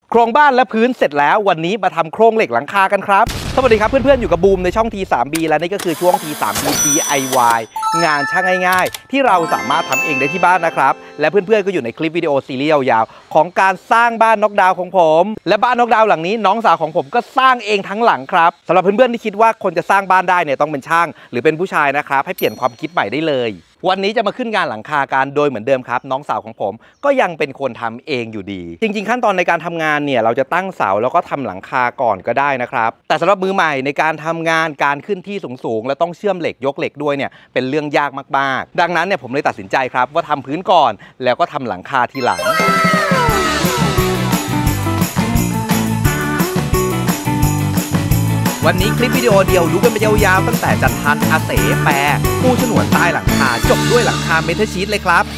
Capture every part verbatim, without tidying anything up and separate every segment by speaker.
Speaker 1: โครงบ้านและพื้นเสร็จแล้ววันนี้มาทำโครงเหล็กหลังคากันครับสวัสดีครับเพื่อนๆอยู่กับบูมในช่อง ที ทรี บี และนี่ก็คือช่วง ที ทรี บี ดี ไอ วาย งานช่างง่ายๆที่เราสามารถทำเองได้ที่บ้านนะครับและเพื่อนๆก็อยู่ในคลิปวิดีโอซีรีส์ยาวๆของการสร้างบ้านน็อกดาวน์ของผมและบ้านน็อกดาวน์หลังนี้น้องสาวของผมก็สร้างเองทั้งหลังครับสำหรับเพื่อนๆที่คิดว่าคนจะสร้างบ้านได้เนี่ยต้องเป็นช่างหรือเป็นผู้ชายนะครับให้เปลี่ยนความคิดใหม่ได้เลยวันนี้จะมาขึ้นงานหลังคากันโดยเหมือนเดิมครับน้องสาวของผมก็ยังเป็นคนทำเองอยู่ดีจริงๆขั้นตอนในการทำงานเนี่ยเราจะตั้งเสาแล้วก็ทำหลังคาก่อนก็ได้นะครับแต่สำหรับมือใหม่ในการทำงานการขึ้นที่สูงๆและต้องเชื่อมเหล็กยกเหล็กด้วยเนี่ยเป็นเรื่องยากมากๆดังนั้นเนี่ยผมเลยตัดสินใจครับว่าทำพื้นก่อนแล้วก็ทำหลังคาทีหลังวันนี้คลิปวิดีโอเดียวดูกันไปยาวๆตั้งแต่จันทันอาเสแปรปูฉนวนใต้หลังคาจบด้วยหลังคาเมทัลชีทเลยครับ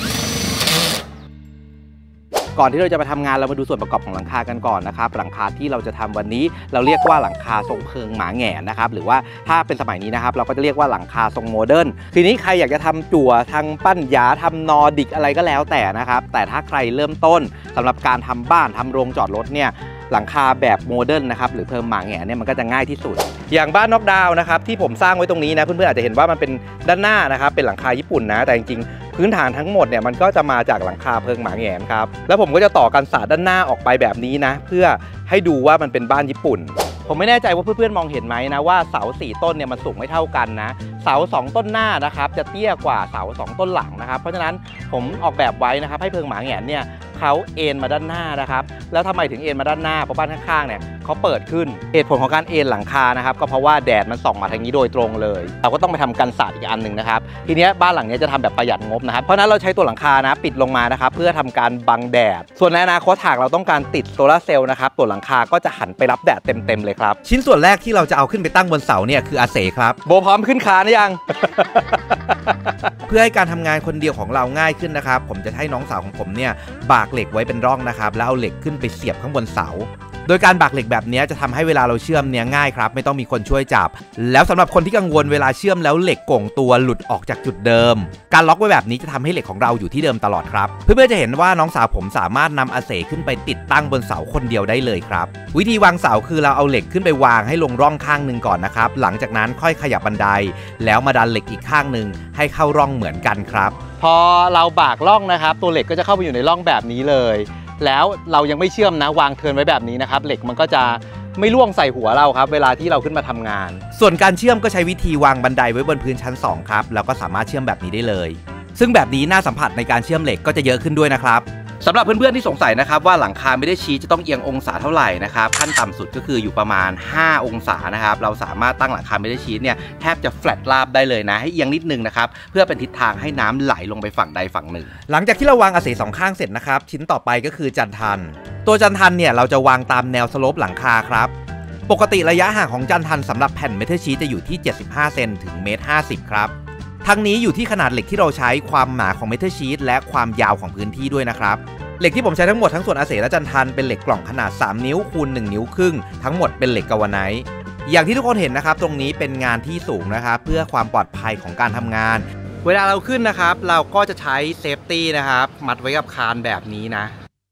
Speaker 1: ก่อนที่เราจะไปทำงานเรามาดูส่วนประกอบของหลังคากันก่อนนะครับหลังคาที่เราจะทำวันนี้เราเรียกว่าหลังคาทรงเพิงหมาแหง่นะครับหรือว่าถ้าเป็นสมัยนี้นะครับเราก็จะเรียกว่าหลังคาทรงโมเดิร์นทีนี้ใครอยากจะทำจั่วทางปั้นหยาทำนอร์ดิกอะไรก็แล้วแต่นะครับแต่ถ้าใครเริ่มต้นสำหรับการทำบ้านทำโรงจอดรถเนี่ยหลังคาแบบโมเดิร์นนะครับหรือเพิงหมาแหง่เนี่ยมันก็จะง่ายที่สุดอย่างบ้านน็อกดาวน์นะครับที่ผมสร้างไว้ตรงนี้นะเพื่อนๆอาจจะเห็นว่ามันเป็นด้านหน้านะครับเป็นหลังคาญี่ปุ่นนะแต่จริงๆพื้นฐานทั้งหมดเนี่ยมันก็จะมาจากหลังคาเพิงหมาแหง่ครับแล้วผมก็จะต่อกันศาสตร์ด้านหน้าออกไปแบบนี้นะเพื่อให้ดูว่ามันเป็นบ้านญี่ปุ่นผมไม่แน่ใจว่าเพื่อนๆมองเห็นไหมนะว่าเสาสี่ต้นเนี่ยมันสูงไม่เท่ากันนะเสาสองต้นหน้านะครับจะเตี้ยกว่าเสาสองต้นหลังนะครับเพราะฉะนั้นผมออกแบบไว้นะครับให้เพิงหมาแหง่เนี่ยเขาเอ็นมาด้านหน้านะครับแล้วทำไมถึงเอ็นมาด้านหน้าเพราะบ้านข้างๆเนี่ยเขาเปิดขึ้นเหตุผลของการเอ็นหลังคานะครับก็เพราะว่าแดดมันส่องมาทางนี้โดยตรงเลยเราก็ต้องไปทำกันศาสตร์อีกอันหนึ่งนะครับทีนี้บ้านหลังนี้จะทำแบบประหยัดงบนะครับเพราะนั้นเราใช้ตัวหลังคานะปิดลงมานะครับเพื่อทำการบังแดดส่วนในอนาคตหากเราต้องการติดโซลาร์เซลล์นะครับตัวหลังคาก็จะหันไปรับแดดเต็มๆเลยครับชิ้นส่วนแรกที่เราจะเอาขึ้นไปตั้งบนเสาเนี่ยคืออาเสครับโบพร้อมขึ้นคานหรือยัง เพื่อให้การทำงานคนเดียวของเราง่ายขึ้นนะครับผมจะให้น้องสาวของผมเนี่ยบากเหล็กไว้เป็นร่องนะครับแล้วเอาเหล็กขึ้นไปเสียบข้างบนเสาโดยการบากเหล็กแบบนี้จะทำให้เวลาเราเชื่อมเนี่ยง่ายครับไม่ต้องมีคนช่วยจับแล้วสำหรับคนที่กังวลเวลาเชื่อมแล้วเหล็กโก่งตัวหลุดออกจากจุดเดิมการล็อกไว้แบบนี้จะทำให้เหล็กของเราอยู่ที่เดิมตลอดครับเพื่อนๆจะเห็นว่าน้องสาวผมสามารถนำอาเสขึ้นไปติดตั้งบนเสาคนเดียวได้เลยครับวิธีวางเสาคือเราเอาเหล็กขึ้นไปวางให้ลงร่องข้างหนึ่งก่อนนะครับหลังจากนั้นค่อยขยับบันไดแล้วมาดันเหล็กอีกข้างหนึ่งให้เข้าร่องเหมือนกันครับพอเราบากร่องนะครับตัวเหล็กก็จะเข้าไปอยู่ในร่องแบบนี้เลยแล้วเรายังไม่เชื่อมนะวางเทิร์นไว้แบบนี้นะครับเหล็กมันก็จะไม่ล่วงใส่หัวเราครับเวลาที่เราขึ้นมาทำงานส่วนการเชื่อมก็ใช้วิธีวางบันไดไว้บนพื้นชั้นสองครับแล้วก็สามารถเชื่อมแบบนี้ได้เลยซึ่งแบบนี้หน้าสัมผัสในการเชื่อมเหล็กก็จะเยอะขึ้นด้วยนะครับสำหรับเพื่อนๆที่สงสัยนะครับว่าหลังคาไม่ได้ชี้จะต้องเอียงองศาเท่าไหร่นะครับขั้นต่ำสุดก็คืออยู่ประมาณห้าองศานะครับเราสามารถตั้งหลังคาไม่ได้ชี้เนี่ยแทบจะแฟลตราบได้เลยนะให้เอียงนิดนึงนะครับเพื่อเป็นทิศทางให้น้ำไหลลงไปฝั่งใดฝั่งหนึ่งหลังจากที่เราวางอาเสสองข้างเสร็จนะครับชิ้นต่อไปก็คือจันทันตัวจันทันเนี่ยเราจะวางตามแนวสโลปหลังคาครับปกติระยะห่างของจันทันสำหรับแผ่นเมทัลชีทจะอยู่ที่เจ็ดสิบห้าเซนถึงเมตรห้าสิบครับทั้งนี้อยู่ที่ขนาดเหล็กที่เราใช้ความหนาของเมทัลชีทและความยาวของพื้นที่ด้วยนะครับเหล็กที่ผมใช้ทั้งหมดทั้งส่วนอาเสและจันทันเป็นเหล็กกล่องขนาดสามนิ้วคูณหนึ่งนิ้วครึ่งทั้งหมดเป็นเหล็กกาวาไนท์อย่างที่ทุกคนเห็นนะครับตรงนี้เป็นงานที่สูงนะครับเพื่อความปลอดภัยของการทำงานเวลาเราขึ้นนะครับเราก็จะใช้เซฟตี้นะครับมัดไว้กับคานแบบนี้นะ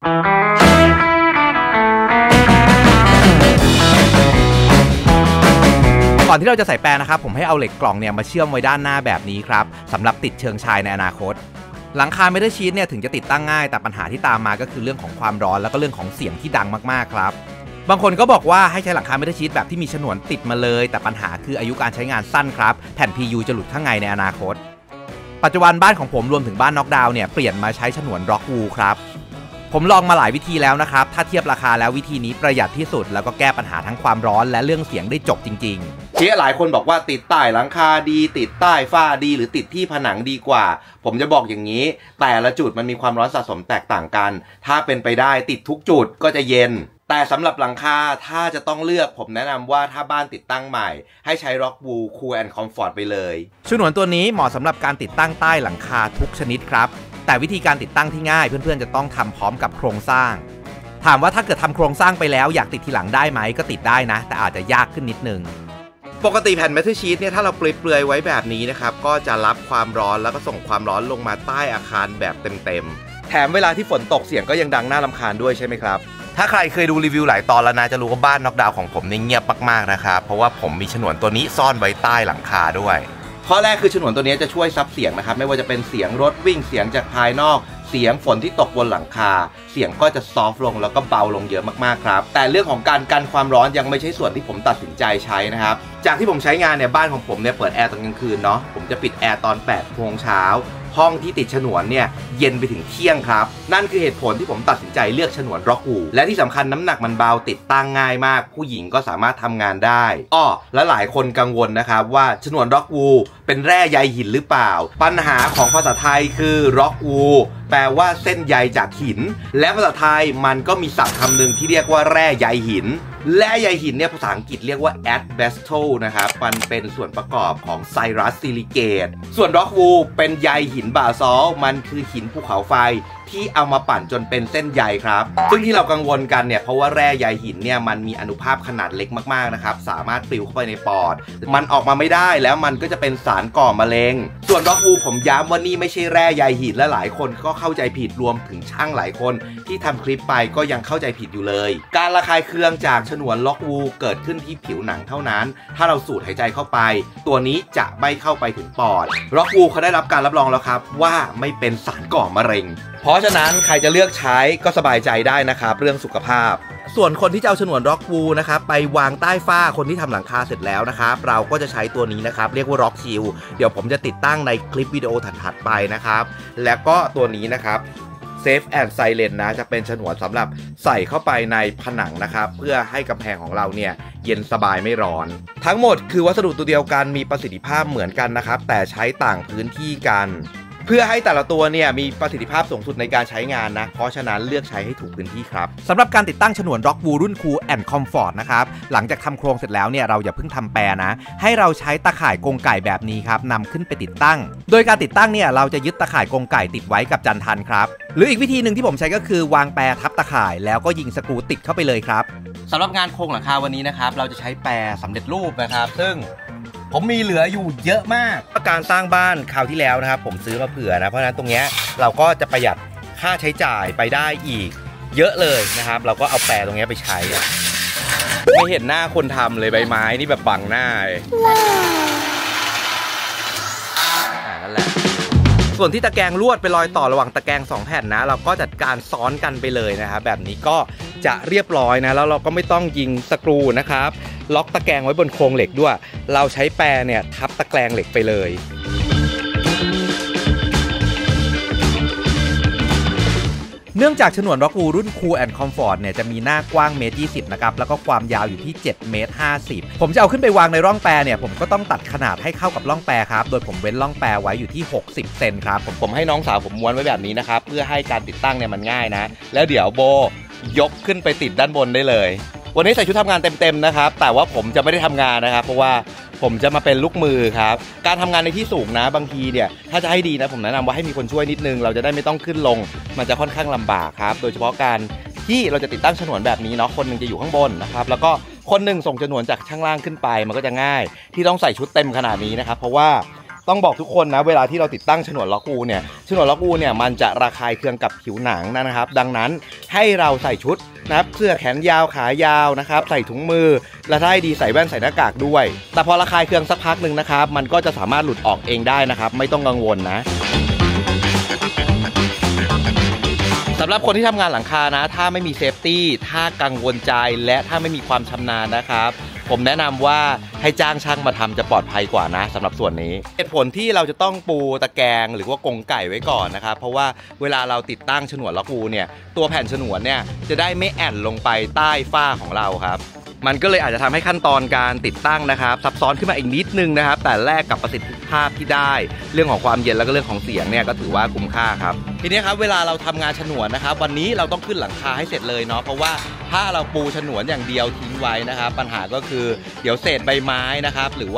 Speaker 1: ก่อนที่เราจะใส่แปรนะครับผมให้เอาเหล็กกล่องเนี่ยมาเชื่อมไว้ด้านหน้าแบบนี้ครับสำหรับติดเชิงชายในอนาคตหลังคาเมทัลชีทเนี่ยถึงจะติดตั้งง่ายแต่ปัญหาที่ตามมาก็คือเรื่องของความร้อนแล้วก็เรื่องของเสียงที่ดังมากๆครับบางคนก็บอกว่าให้ใช้หลังคาเมทัลชีทแบบที่มีฉนวนติดมาเลยแต่ปัญหาคืออายุการใช้งานสั้นครับแผ่น พี ยู จะหลุดข้างในในอนาคตปัจจุบันบ้านของผมรวมถึงบ้านน็อกดาวน์เนี่ยเปลี่ยนมาใช้ฉนวนร็อกวูลครับผมลองมาหลายวิธีแล้วนะครับถ้าเทียบราคาแล้ววิธีนี้ประหยัดที่สุดแล้วก็แก้ปัญหาทั้งความร้อนและเรื่องเสียงได้จบจริงๆที่หลายคนบอกว่าติดใต้หลังคาดีติดใต้ฝ้าดีหรือติดที่ผนังดีกว่าผมจะบอกอย่างนี้แต่ละจุดมันมีความร้อนสะสมแตกต่างกันถ้าเป็นไปได้ติดทุกจุดก็จะเย็นแต่สำหรับหลังคาถ้าจะต้องเลือกผมแนะนำว่าถ้าบ้านติดตั้งใหม่ให้ใช้ Rockwool Cool and Comfort ไปเลยฉนวนตัวนี้เหมาะสำหรับการติดตั้งใต้หลังคาทุกชนิดครับแต่วิธีการติดตั้งที่ง่ายเพื่อนๆจะต้องทำพร้อมกับโครงสร้างถามว่าถ้าเกิดทำโครงสร้างไปแล้วอยากติดทีหลังได้ไหมก็ติดได้นะแต่อาจจะยากขึ้นนิดนึงปกติแผ่นเมทัลชีทเนี่ยถ้าเราเปลือยๆไว้แบบนี้นะครับก็จะรับความร้อนแล้วก็ส่งความร้อนลงมาใต้อาคารแบบเต็มๆแถมเวลาที่ฝนตกเสียงก็ยังดังน่ารำคาญด้วยใช่ไหมครับถ้าใครเคยดูรีวิวหลายตอนแล้วนะจะรู้ว่าบ้านน็อกดาวน์ของผมนี่เงียบมากๆนะครับเพราะว่าผมมีฉนวนตัวนี้ซ่อนไว้ใต้หลังคาด้วยข้อแรกคือฉนวนตัวนี้จะช่วยซับเสียงนะครับไม่ว่าจะเป็นเสียงรถวิ่งเสียงจากภายนอกเสียงฝนที่ตกบนหลังคาเสียงก็จะซอฟต์ลงแล้วก็เบาลงเยอะมากๆครับแต่เรื่องของการกันความร้อนยังไม่ใช่ส่วนที่ผมตัดสินใจใช้นะครับจากที่ผมใช้งานเนี่ยบ้านของผมเนี่ยเปิดแอร์ตอนกลางคืนเนาะผมจะปิดแอร์ตอนแปดโมงเช้าห้องที่ติดฉนวนเนี่ยเย็นไปถึงเที่ยงครับนั่นคือเหตุผลที่ผมตัดสินใจเลือกฉนวนร็อกวูและที่สำคัญน้ำหนักมันเบาติดตั้งง่ายมากผู้หญิงก็สามารถทำงานได้อ้อและหลายคนกังวลนะครับว่าฉนวนร็อกวูเป็นแร่ใยหินหรือเปล่าปัญหาของภาษาไทยคือร็อกวูแปลว่าเส้นใยจากหินและภาษาไทยมันก็มีศัพท์คำหนึ่งที่เรียกว่าแร่ใยหินแร่ใยหินเนี่ยภาษาอังกฤษเรียกว่า asbestos นะครับมันเป็นส่วนประกอบของไซรัสซิลิเกตส่วนร็อกวูเป็นใยหินบาซอลต์มันคือหินภูเขาไฟที่เอามาปั่นจนเป็นเส้นใยครับซึ่งที่เรากังวลกันเนี่ยเพราะว่าแร่ใยหินเนี่ยมันมีอนุภาคขนาดเล็กมากๆนะครับสามารถปลิวเข้าไปในปอดมันออกมาไม่ได้แล้วมันก็จะเป็นสารก่อมะเร็งส่วนร็อกวูผมย้ำว่านี่ไม่ใช่แร่ใยหินและหลายคนก็เข้าใจผิดรวมถึงช่างหลายคนที่ทำคลิปไปก็ยังเข้าใจผิดอยู่เลยการระคายเคืองจากฉนวนร็อกวูเกิดขึ้นที่ผิวหนังเท่านั้นถ้าเราสูดหายใจเข้าไปตัวนี้จะไม่เข้าไปถึงปอดร็อกวูเขาได้รับการรับรองแล้วครับว่าไม่เป็นสารก่อมะเร็งเพราะฉะนั้นใครจะเลือกใช้ก็สบายใจได้นะครับเรื่องสุขภาพส่วนคนที่จะเอาฉนวนร็อกวูนะครับไปวางใต้ฝ้าคนที่ทำหลังคาเสร็จแล้วนะครับเราก็จะใช้ตัวนี้นะครับเรียกว่าร็อกชิลเดี๋ยวผมจะติดตั้งในคลิปวิดีโอถัดๆไปนะครับแล้วก็ตัวนี้นะครับSafe and Silent นะจะเป็นฉนวนสำหรับใส่เข้าไปในผนังนะครับเพื่อให้กำแพงของเราเนี่ยเย็นสบายไม่ร้อนทั้งหมดคือวัสดุตัวเดียวกันมีประสิทธิภาพเหมือนกันนะครับแต่ใช้ต่างพื้นที่กันเพื่อให้แต่ละตัวเนี่ยมีประสิทธิภาพสูงสุดในการใช้งานนะเพราะฉะนั้นเลือกใช้ให้ถูกพื้นที่ครับสำหรับการติดตั้งฉนวนร็อกวูรุ่น Cool and Comfort นะครับหลังจากทำโครงเสร็จแล้วเนี่ยเราอย่าเพิ่งทำแปรนะให้เราใช้ตะข่ายกรงไก่แบบนี้ครับนำขึ้นไปติดตั้งโดยการติดตั้งเนี่ยเราจะยึดตะข่ายกรงไก่ติดไว้กับจันทันครับหรืออีกวิธีหนึ่งที่ผมใช้ก็คือวางแปรทับตะข่ายแล้วก็ยิงสกรูติดเข้าไปเลยครับสำหรับงานโครงหลังคาวันนี้นะครับเราจะใช้แปรสำเร็จรูปนะครับซึ่งผมมีเหลืออยู่เยอะมากการสร้างบ้านคราวที่แล้วนะครับผมซื้อมาเผื่อนะเพราะฉะนั้นตรงนี้เราก็จะประหยัดค่าใช้จ่ายไปได้อีกเยอะเลยนะครับเราก็เอาแปรตรงนี้ไปใช้ไม่เห็นหน้าคนทำเลยใบไม้นี่แบบบังหน้าเลยนั่นแหละส่วนที่ตะแกรงลวดเป็นรอยต่อระหว่างตะแกรงสองแผ่นนะเราก็จัดการซ้อนกันไปเลยนะครับแบบนี้ก็จะเรียบร้อยนะแล้วเราก็ไม่ต้องยิงสกรูนะครับล็อกตะแกรงไว้บนโครงเหล็กด้วยเราใช้แปรเนี่ยทับตะแกรงเหล็กไปเลยเนื่องจากฉนวนร็อกวูรุ่น Cool and Comfort เนี่ยจะมีหน้ากว้างเมตรยี่สิบนะครับแล้วก็ความยาวอยู่ที่เจ็ดเมตรห้าสิบผมจะเอาขึ้นไปวางในร่องแปรเนี่ยผมก็ต้องตัดขนาดให้เข้ากับร่องแปรครับโดยผมเว้นร่องแปรไว้อยู่ที่หกสิบเซนครับผมผมให้น้องสาวผมม้วนไว้แบบนี้นะครับเพื่อให้การติดตั้งเนี่ยมันง่ายนะแล้วเดี๋ยวโบยกขึ้นไปติดด้านบนได้เลยวันนี้ใส่ชุดทำงานเต็มๆนะครับแต่ว่าผมจะไม่ได้ทำงานนะครับเพราะว่าผมจะมาเป็นลูกมือครับการทำงานในที่สูงนะบางทีเนี่ยถ้าจะให้ดีนะผมแนะนำว่าให้มีคนช่วยนิดนึงเราจะได้ไม่ต้องขึ้นลงมันจะค่อนข้างลำบากครับโดยเฉพาะการที่เราจะติดตั้งฉนวนแบบนี้เนาะคนหนึ่งจะอยู่ข้างบนนะครับแล้วก็คนหนึ่งส่งฉนวนจากข้างล่างขึ้นไปมันก็จะง่ายที่ต้องใส่ชุดเต็มขนาดนี้นะครับเพราะว่าต้องบอกทุกคนนะเวลาที่เราติดตั้งฉนวนล็อกวูเนี่ยฉนวนล็อกวูเนี่ยมันจะระคายเคืองกับผิวหนังนะครับดังนั้นให้เราใส่ชุดนะครับเสื้อแขนยาวขายาวนะครับใส่ถุงมือและถ้าให้ดีใส่แว่นใส่หน้ากากด้วยแต่พอระคายเคืองสักพักหนึ่งนะครับมันก็จะสามารถหลุดออกเองได้นะครับไม่ต้องกังวลนะสำหรับคนที่ทำงานหลังคานะถ้าไม่มีเซฟตี้ถ้ากังวลใจและถ้าไม่มีความชำนาญนะครับผมแนะนำว่าให้จ้างช่างมาทำจะปลอดภัยกว่านะสำหรับส่วนนี้เหตุผลที่เราจะต้องปูตะแกรงหรือว่ากรงไก่ไว้ก่อนนะครับเพราะว่าเวลาเราติดตั้งฉนวนล็อกวูเนี่ยตัวแผ่นฉนวนเนี่ยจะได้ไม่แอนลงไปใต้ฝ้าของเราครับมันก็เลยอาจจะทำให้ขั้นตอนการติดตั้งนะครับซับซ้อนขึ้นมาอีกนิดนึงนะครับแต่แลกกับประสิทธิภาพที่ได้เรื่องของความเย็นแล้วก็เรื่องของเสียงเนี่ยก็ถือว่าคุ้มค่าครับทีนี้ครับเวลาเราทำงานฉนวนนะครับวันนี้เราต้องขึ้นหลังคาให้เสร็จเลยเนาะเพราะว่าถ้าเราปูฉนวนอย่างเดียวทิ้งไว้นะครับปัญหาก็คือเดี๋ยวเศษใบไม้นะครับหรือว่า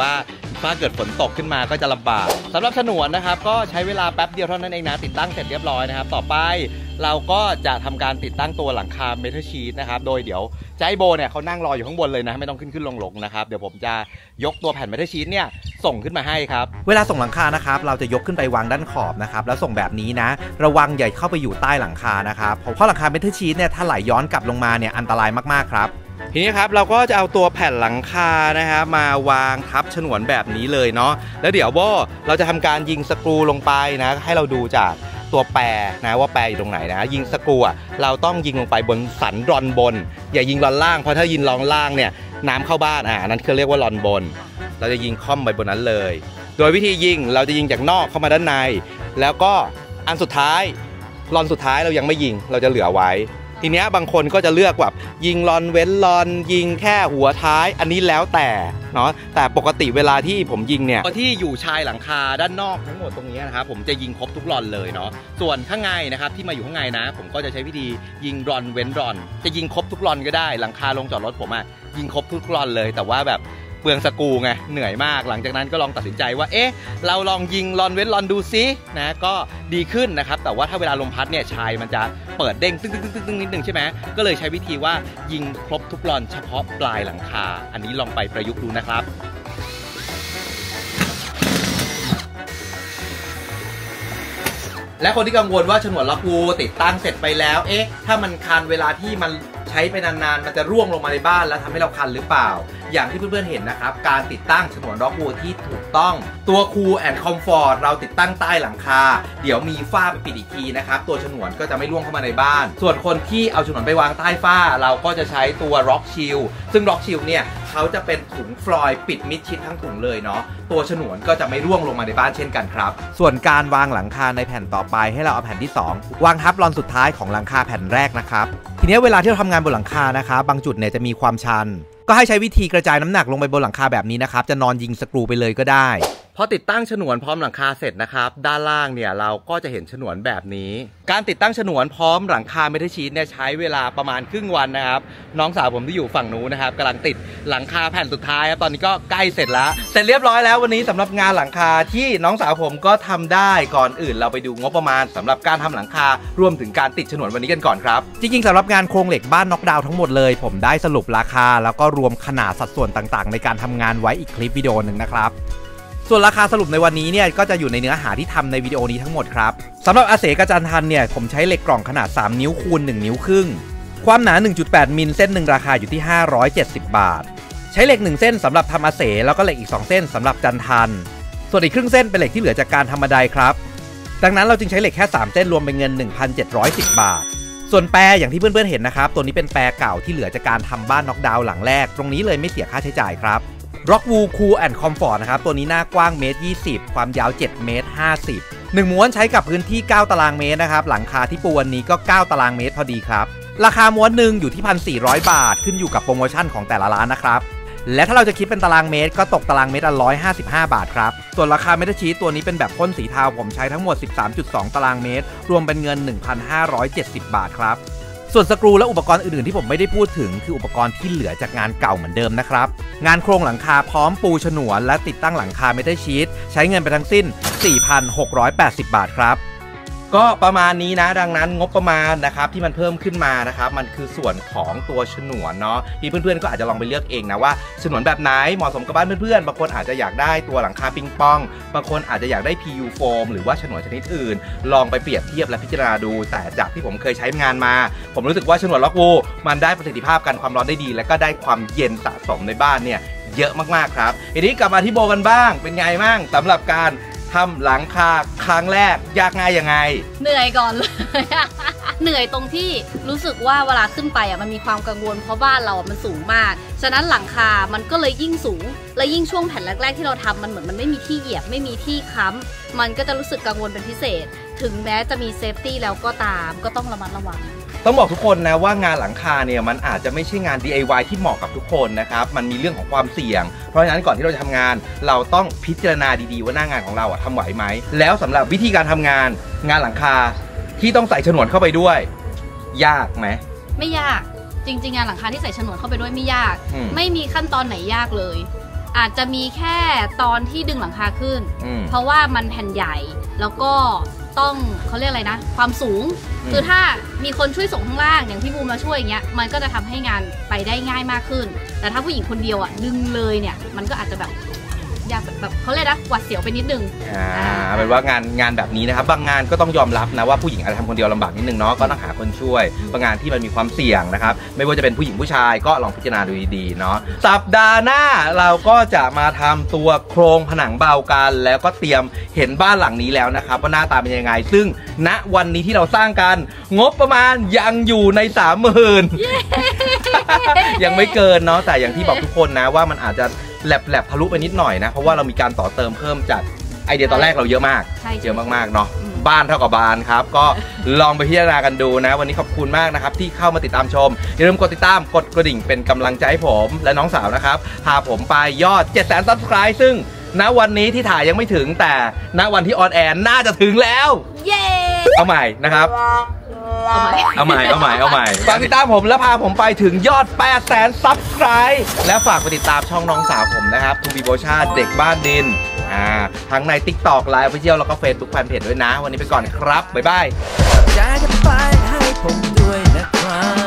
Speaker 1: ถ้าเกิดฝนตกขึ้นมาก็จะลำบากสำหรับฉนวนนะครับก็ใช้เวลาแป๊บเดียวเท่านั้นเองนะติดตั้งเสร็จเรียบร้อยนะครับต่อไปเราก็จะทำการติดตั้งตัวหลังคาเมทัลชีทนะครับโดยเดี๋ยวใจโบเนี่ยเขานั่งรออยู่ข้างบนเลยนะไม่ต้องขึ้นขึ้นลงๆนะครับเดี๋ยวผมจะยกตัวแผ่นเมทัลชีทเนี่ยส่งขึ้นมาให้ครับเวลาส่งหลังคานะครับเราจะยกขึ้นไปวางด้านขอบนะครับแล้วส่งแบบนี้นะระวังอย่าเข้าไปอยู่ใต้หลังคานะครับเพราะหลังคาเมทัลชีทเนี่ยถ้าไหลย้อนกลับลงมาเนี่ยอันตรายมากๆครับทีนี้ครับเราก็จะเอาตัวแผ่นหลังคานะครับมาวางทับฉนวนแบบนี้เลยเนาะแล้วเดี๋ยวโบเราจะทำการยิงสกรูลงไปนะให้เราดูจากตัวแปรนะว่าแปรอยู่ตรงไหนนะยิงสกรูอ่ะเราต้องยิงลงไปบนสันรอนบนอย่ายิงรอนล่างเพราะถ้ายิงรอนล่างเนี่ยน้ำเข้าบ้านอ่านั้นคือเรียกว่ารอนบนเราจะยิงค่อมไปบนนั้นเลยโดยวิธียิงเราจะยิงจากนอกเข้ามาด้านในแล้วก็อันสุดท้ายรอนสุดท้ายเรายังไม่ยิงเราจะเหลือไว้ทีเนี้ยบางคนก็จะเลือกแบบยิงรอนเว้นรอนยิงแค่หัวท้ายอันนี้แล้วแต่เนาะแต่ปกติเวลาที่ผมยิงเนี่ยที่อยู่ชายหลังคาด้านนอกทั้งหมดตรงนี้นะครับผมจะยิงครบทุกรอนเลยเนาะส่วนข้างในนะครับที่มาอยู่ข้างในนะผมก็จะใช้วิธียิงรอนเว้นรอนจะยิงครบทุกรอนก็ได้หลังคาลงจอดรถผมอะยิงครบทุกรอนเลยแต่ว่าแบบเปลืองสกรูไงเหนื่อยมากหลังจากนั้นก็ลองตัดสินใจว่าเอ๊ะเราลองยิงรอนเว้นรอนดูซินะก็ดีขึ้นนะครับแต่ว่าถ้าเวลาลมพัดเนี่ยชายมันจะเปิดเด้งตึ้งตึ้งตึ้งตึ้งนิดนึงใช่ไหมก็เลยใช้วิธีว่ายิงครบทุกรอนเฉพาะปลายหลังคาอันนี้ลองไปประยุกต์ดูนะครับและคนที่กังวลว่าฉนวนล็อกวูติดตั้งเสร็จไปแล้วเอ๊ะถ้ามันคันเวลาที่มันใช้ไปนานๆมันจะร่วงลงมาในบ้านแล้วทำให้เราคันหรือเปล่าอย่างที่เพื่อนๆเห็นนะครับการติดตั้งฉนวนล็อกวูที่ถูกต้องตัว Cool and Comfort เราติดตั้งใต้หลังคาเดี๋ยวมีฝ้าไปปิดอีกทีนะครับตัวฉนวนก็จะไม่ร่วงเข้ามาในบ้านส่วนคนที่เอาฉนวนไปวางใต้ฝ้าเราก็จะใช้ตัว Rock Shield ซึ่ง Rock Shield เนี่ยเขาจะเป็นถุงฟลอยด์ปิดมิดชิดทั้งถุงเลยเนาะตัวฉนวนก็จะไม่ร่วงลงมาในบ้านเช่นกันครับส่วนการวางหลังคาในแผ่นต่อไปให้เราเอาแผ่นที่สองวางทับรอนสุดท้ายของหลังคาแผ่นแรกนะครับทีนี้เวลาที่เราทำงานบนหลังคานะครับบางจุดเนี่ยจะมีความชันก็ให้ใช้วิธีกระจายน้ำหนักลงไปบนหลังคาแบบนี้นะครับจะนอนยิงสกรูไปเลยก็ได้พอติดตั้งฉนวนพร้อมหลังคาเสร็จนะครับด้านล่างเนี่ยเราก็จะเห็นฉนวนแบบนี้การติดตั้งฉนวนพร้อมหลังคาเมทัลชีทเนี่ยใช้เวลาประมาณครึ่งวันนะครับน้องสาวผมที่อยู่ฝั่งนู้นนะครับกำลังติดหลังคาแผ่นสุดท้ายครับตอนนี้ก็ใกล้เสร็จแล้วเสร็จเรียบร้อยแล้ววันนี้สำหรับงานหลังคาที่น้องสาวผมก็ทำได้ก่อนอื่นเราไปดูงบประมาณสำหรับการทำหลังคารวมถึงการติดฉนวนวันนี้กันก่อนครับจริงๆสำหรับงานโครงเหล็กบ้านน็อกดาวน์ทั้งหมดเลยผมได้สรุปราคาแล้วก็รวมขนาดสัดส่วนต่างๆในการทำงานไว้อีกคลิปวิดีโอหนึ่งนะครับส่วนราคาสรุปในวันนี้เนี่ยก็จะอยู่ในเนื้อหาที่ทำในวิดีโอนี้ทั้งหมดครับสำหรับอาเสกจันทันเนี่ยผมใช้เหล็กกล่องขนาดสามนิ้วคูณหนึ่งนิ้วครึ่งความหนา หนึ่งจุดแปด มิลเส้นหนึ่งราคาอยู่ที่ห้าร้อยเจ็ดสิบบาทใช้เหล็กหนึ่งเส้นสำหรับทำอาเสแล้วก็เหล็กอีกสองเส้นสำหรับจันทันส่วนอีกครึ่งเส้นเป็นเหล็กที่เหลือจากการทำบันไดครับดังนั้นเราจึงใช้เหล็กแค่สามเส้นรวมเป็นเงิน หนึ่งพันเจ็ดร้อยสิบ บาทส่วนแปรอย่างที่เพื่อนๆเห็นนะครับตัวนี้เป็นแปรเก่าที่เหลือจากการทำบ้านน็อกดาวน์หลังแรกตรงนี้เลยไม่เสียค่าใช้จ่ายครับ Rockwool Cool and Comfort นะครับตัวนี้หน้ากว้างเมตรยี่สิบความยาวเจ็ดเมตรห้าสิบหนึ่งม้วนใช้กับพื้นที่เก้าตารางเมตรนะครับหลังคาที่ปูวันนี้ก็เก้าตารางเมตรพอดีครับราคาม้วนหนึ่งอยู่ที่ หนึ่งพันสี่ร้อย บาทขึ้นอยู่กับโปรโมชั่นของแต่ละร้านนะครับและถ้าเราจะคิดเป็นตารางเมตรก็ตกตารางเมตรละหนึ่งร้อยห้าสิบห้าบาทครับส่วนราคาเมทัลชีทตัวนี้เป็นแบบพ่นสีเทาผมใช้ทั้งหมด สิบสามจุดสอง ตารางเมตรรวมเป็นเงิน หนึ่งพันห้าร้อยเจ็ดสิบ บาทครับส่วนสกรูและอุปกรณ์อื่นๆที่ผมไม่ได้พูดถึงคืออุปกรณ์ที่เหลือจากงานเก่าเหมือนเดิมนะครับงานโครงหลังคาพร้อมปูฉนวนและติดตั้งหลังคาเมทัลชีทใช้เงินไปทั้งสิ้น สี่พันหกร้อยแปดสิบ บาทครับก็ประมาณนี้นะดังนั้นงบประมาณนะครับที่มันเพิ่มขึ้นมานะครับมันคือส่วนของตัวฉนวนเนาะที่เพื่อนๆก็อาจจะลองไปเลือกเองนะว่าฉนวนแบบไหนเหมาะสมกับบ้านเพื่อนๆบางคนอาจจะอยากได้ตัวหลังคาปิงปองบางคนอาจจะอยากได้ พี ยู โฟม หรือว่าฉนวนชนิดอื่นลองไปเปรียบเทียบและพิจารณาดูแต่จากที่ผมเคยใช้งานมาผมรู้สึกว่าฉนวนล็อกวูมันได้ประสิทธิภาพกันความร้อนได้ดีและก็ได้ความเย็นสะสมในบ้านเนี่ยเยอะมากๆครับทีนี้กลับมาที่โบกันบ้างเป็นไงบ้างสำหรับการทำหลังคาครั้งแรกยากง่ายยังไง
Speaker 2: เหนื่อยก่อนเลย เหนื่อยตรงที่รู้สึกว่าเวลาขึ้นไปอ่ะมันมีความกังวลเพราะบ้านเรามันสูงมากฉะนั้นหลังคามันก็เลยยิ่งสูงและยิ่งช่วงแผ่นแรกๆที่เราทำมันเหมือนมันไม่มีที่เหยียบไม่มีที่ค้ำมันก็จะรู้สึกกังวลเป็นพิเศษถึงแม้จะมีเซฟตี้แล้วก็ตามก็ต้องระมัดระวัง
Speaker 1: ต้องบอกทุกคนนะว่างานหลังคาเนี่ยมันอาจจะไม่ใช่งาน ดี ไอ วาย ที่เหมาะกับทุกคนนะครับมันมีเรื่องของความเสี่ยงเพราะฉะนั้นก่อนที่เราจะทำงานเราต้องพิจารณาดีๆว่าหน้างานของเราอะทำไหวไหมแล้วสำหรับวิธีการทำงานงานหลังคาที่ต้องใส่ฉนวนเข้าไปด้วยยากไหม
Speaker 2: ไม่ยากจริงๆงานหลังคาที่ใส่ฉนวนเข้าไปด้วยไม่ยากไม่มีขั้นตอนไหนยากเลยอาจจะมีแค่ตอนที่ดึงหลังคาขึ้น
Speaker 1: อืม
Speaker 2: เพราะว่ามันแผ่นใหญ่แล้วก็ต้องเขาเรียกอะไรนะความสูง
Speaker 1: อืม
Speaker 2: คือถ้ามีคนช่วยส่งข้างล่างอย่างพี่บูมมาช่วยอย่างเงี้ยมันก็จะทำให้งานไปได้ง่ายมากขึ้น แต่ถ้าผู้หญิงคนเดียวอ่ะดึงเลยเนี่ยมันก็อาจจะแบบยากแบบเขาเรียกนะหวัดเสียวไปนิดนึง
Speaker 1: อ่าเป็นว่างานงานแบบนี้นะครับบางงานก็ต้องยอมรับนะว่าผู้หญิงอาจจะทำคนเดียวลำบากนิดนึงเนาะก็ต้องหาคนช่วยบางงานที่มันมีความเสี่ยงนะครับไม่ว่าจะเป็นผู้หญิงผู้ชายก็ลองพิจารณาดูดีๆเนาะสัปดาห์หน้าเราก็จะมาทำตัวโครงผนังเบากันแล้วก็เตรียมเห็นบ้านหลังนี้แล้วนะครับว่าหน้าตาเป็นยังไงซึ่งณวันนี้ที่เราสร้างกันงบประมาณยังอยู่ในสามหมื่น ยังไม่เกินเนาะแต่อย่างที่บอกทุกคนนะว่ามันอาจจะแลบแลบทะลุไปนิดหน่อยนะเพราะว่าเรามีการต่อเติมเพิ่มจากไอเดียตอนแรกเราเยอะมาก
Speaker 2: ใช่
Speaker 1: เยอะมากๆเนาะ
Speaker 2: อืม
Speaker 1: บ้านเท่ากับบานครับก็ลองไปพิจารณากันดูนะวันนี้ขอบคุณมากนะครับที่เข้ามาติดตามชมอย่าลืมกดติดตามกดกระดิ่งเป็นกำลังใจให้ผมและน้องสาวนะครับพาผมไปยอด เจ็ดแสน ซับสไครบ์ ซึ่งณวันนี้ที่ถ่ายยังไม่ถึงแต่ณวันที่ออนแอร์น่าจะถึงแล้ว
Speaker 2: เย้
Speaker 1: เอาใหม่นะครับ
Speaker 2: เอาใหม่
Speaker 1: เอาใหม่ เอาใหม่ เอาใหม่ฝากติดตามผมและพาผมไปถึงยอด แปดแสน ซับสไครบ์ และฝากไปติดตามช่องน้องสาวผมนะครับทูบีโบชาเด็กบ้านดินอ่าทั้งใน TikTok ไลฟ์ออฟฟิเชียลแล้วก็ Facebook แฟนเพจด้วยนะ วันนี้ไปก่อนครับ บ๊ายบาย
Speaker 3: อยากจะไปให้ผมด้วยนะครับ